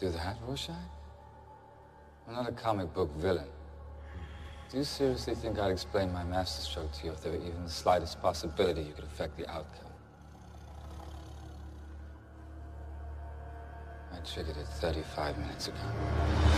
do that, Rorschach? I'm not a comic book villain. Do you seriously think I'd explain my masterstroke to you if there were even the slightest possibility you could affect the outcome? I triggered it 35 minutes ago.